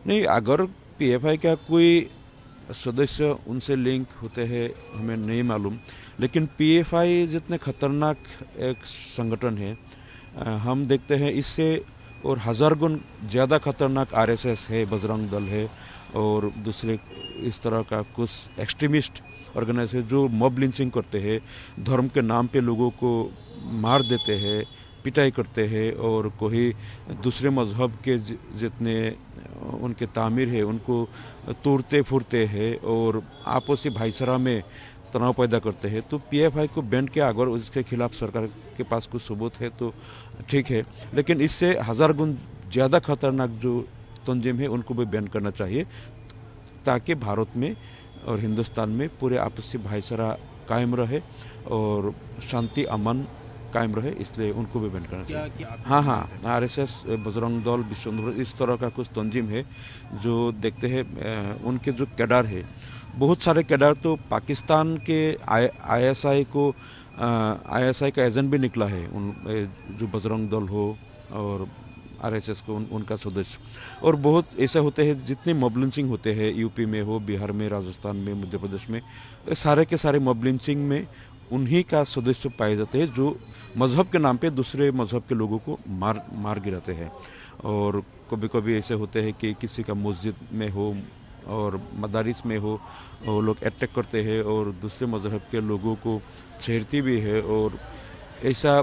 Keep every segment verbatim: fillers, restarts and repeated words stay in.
नहीं, अगर पीएफआई का कोई सदस्य उनसे लिंक होते हैं हमें नहीं मालूम, लेकिन पीएफआई जितने खतरनाक एक संगठन है, अ, हम देखते हैं इससे और हजार गुण ज़्यादा खतरनाक आरएसएस है, बजरंग दल है और दूसरे इस तरह का कुछ एक्सट्रीमिस्ट ऑर्गेनाइजेशन जो मॉब लिंचिंग करते हैं, धर्म के नाम पे लोगों को मार देते हैं, पिटाई करते हैं और कोई दूसरे मजहब के जि- जितने उनके तामीर है उनको तोड़ते फुड़ते हैं और आपसी भाईचारा में तनाव पैदा करते हैं। तो पीएफआई को बैन किया, अगर उसके खिलाफ सरकार के पास कुछ सबूत है तो ठीक है, लेकिन इससे हजार गुण ज़्यादा खतरनाक जो तंजीम है उनको भी बैन करना चाहिए, ताकि भारत में और हिंदुस्तान में पूरे आपसी भाईचारा कायम रहे और शांति अमन कायम रहे, इसलिए उनको भी बैन करना चाहिए। क्या आप हाँ हाँ, आरएसएस, बजरंग दल, विश्व हिंदू परिषद, इस तरह का कुछ तंजीम है जो देखते हैं अ, उनके जो कैडर है, बहुत सारे कैडर तो पाकिस्तान के आईएसआई को आईएसआई का एजेंट भी निकला है, उन ए, जो बजरंग दल हो और आरएसएस को उन, उनका सदस्य, और बहुत ऐसे होते हैं जितने मॉब लिंचिंग होते हैं यूपी में हो, बिहार में, राजस्थान में, मध्य प्रदेश में, सारे के सारे मॉब लिंचिंग में उन्हीं का सदस्य पाए जाते हैं जो मजहब के नाम पे दूसरे मजहब के लोगों को मार मार गिराते हैं। और कभी कभी ऐसे होते हैं कि किसी का मस्जिद में हो और मदारिस में हो, वो लोग अटैक करते हैं और दूसरे मजहब के लोगों को छेड़ती भी है और ऐसा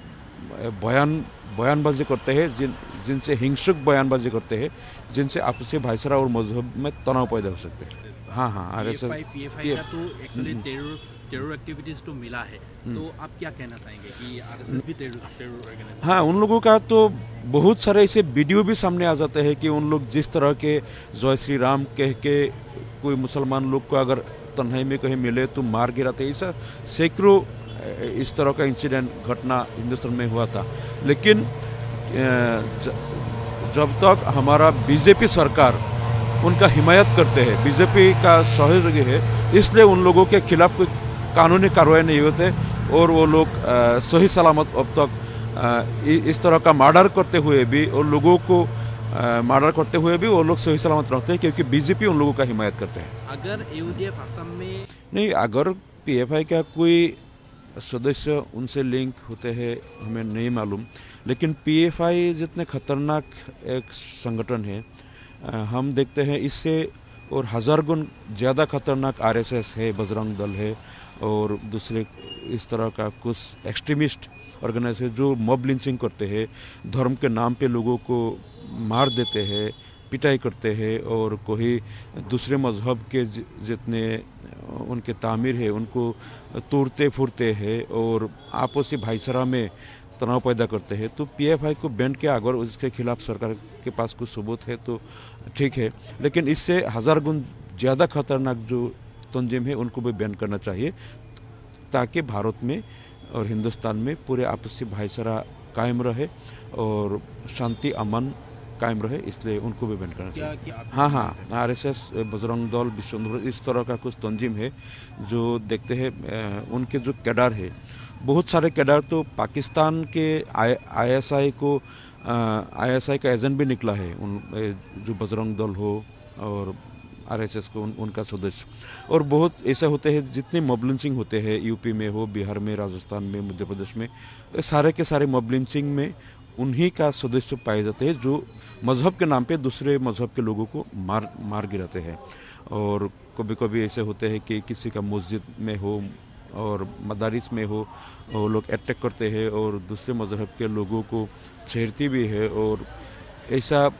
बयान बयानबाजी करते हैं जिन जिनसे हिंसक बयानबाजी करते हैं, जिनसे आपसी भाईचारा और मजहब में तनाव पैदा हो सकते हैं। हाँ हाँ, आरएसएस पीएफआई पीएफआई का तो एक्चुअली टेरर टेरर एक्टिविटीज तो मिला है, तो आप क्या कहना चाहेंगे कि आरएसएस भी टेरर टेरर ऑर्गेनाइजेशन? हाँ, उन लोगों का तो बहुत सारे ऐसे वीडियो भी सामने आ जाते हैं कि उन लोग जिस तरह के जय श्री राम कह के कोई मुसलमान लोग को अगर तन्हाई में कहीं मिले तो मार गिराते, ऐसा सैकड़ों इस तरह का इंसिडेंट घटना हिंदुस्तान में हुआ था। लेकिन जब तक हमारा बीजेपी सरकार उनका हिमायत करते हैं, बीजेपी का सहयोगी है, इसलिए उन लोगों के खिलाफ कोई कानूनी कार्रवाई नहीं होते और वो लोग आ, सही सलामत अब तक आ, इस तरह का मर्डर करते हुए भी और लोगों को मर्डर करते हुए भी वो लोग सही सलामत रहते हैं, क्योंकि बीजेपी उन लोगों का हिमायत करते हैं। अगर यूडीएफ असम में नहीं, अगर पीएफआई का कोई सदस्य उनसे लिंक होते हैं हमें नहीं मालूम, लेकिन पीएफआई जितने खतरनाक एक संगठन है, अ, हम देखते हैं इससे और हजार गुण ज़्यादा खतरनाक आरएसएस है, बजरंग दल है और दूसरे इस तरह का कुछ एक्सट्रीमिस्ट ऑर्गेनाइजेशन जो मॉब लिंचिंग करते हैं, धर्म के नाम पे लोगों को मार देते हैं, पिटाई करते हैं और कोई दूसरे मजहब के जि- जितने उनके तामीर है उनको तोड़ते फुड़ते हैं और आपसी भाईचारा में तनाव पैदा करते हैं। तो पीएफआई को बैन किया, अगर उसके खिलाफ सरकार के पास कुछ सबूत है तो ठीक है, लेकिन इससे हजार गुण ज़्यादा खतरनाक जो तंजीम है उनको भी बैन करना चाहिए, ताकि भारत में और हिंदुस्तान में पूरे आपसी भाईचारा कायम रहे और शांति अमन कायम रहे, इसलिए उनको भी बैन करना चाहिए। क्या आप हाँ हाँ, आरएसएस, बजरंग दल, विश्व हिंदू परिषद, इस तरह का कुछ तंजीम है जो देखते हैं अ, उनके जो कैडर है, बहुत सारे कैडर तो पाकिस्तान के आईएसआई को आईएसआई का एजेंट भी निकला है, उन ए, जो बजरंग दल हो और आरएसएस को उन, उनका सदस्य, और बहुत ऐसे होते हैं जितने मॉब लिंचिंग होते हैं यूपी में हो, बिहार में, राजस्थान में, मध्य प्रदेश में, सारे के सारे मॉब लिंचिंग में उन्हीं का सदस्य पाए जाते हैं जो मजहब के नाम पे दूसरे मजहब के लोगों को मार मार गिराते हैं। और कभी कभी ऐसे होते हैं कि किसी का मस्जिद में हो और मदारिस में हो, वो लोग अटैक करते हैं और दूसरे मजहब के लोगों को छेड़ती भी है और ऐसा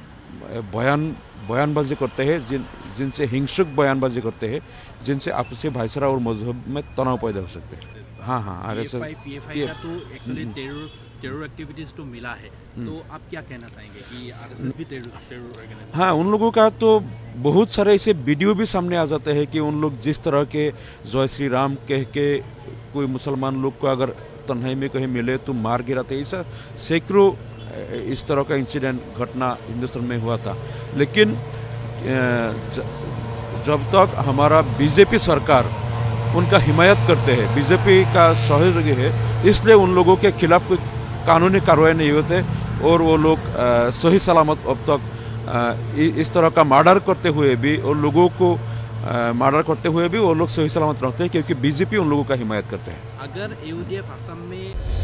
बयान बयानबाजी करते हैं जिन जिनसे हिंसक बयानबाजी करते हैं, जिनसे आपसी भाईचारा और मजहब में तनाव पैदा हो सकते हैं। हाँ हाँ, आरएसएस पीएफआई पीएफआई का तो एक्चुअली टेरर टेरर एक्टिविटीज तो मिला है, तो आप क्या कहना चाहेंगे कि आरएसएस भी टेरर टेरर ऑर्गेनाइजेशन? हाँ, उन लोगों का तो बहुत सारे ऐसे वीडियो भी सामने आ जाते हैं कि उन लोग जिस तरह के जय श्री राम कह के कोई मुसलमान लोग को अगर तन्हाई में कहीं मिले तो मार गिराते, ऐसा सैकड़ों इस तरह का इंसिडेंट घटना हिंदुस्तान में हुआ था। लेकिन जब तक हमारा बीजेपी सरकार उनका हिमायत करते हैं, बीजेपी का सहयोगी है, इसलिए उन लोगों के खिलाफ कोई कानूनी कार्रवाई नहीं होते और वो लोग आ, सही सलामत अब तक इस तरह का मर्डर करते हुए भी और लोगों को मर्डर करते हुए भी वो लोग सही सलामत रहते हैं, क्योंकि बीजेपी उन लोगों का हिमायत करते हैं। अगर यूडीएफ असम में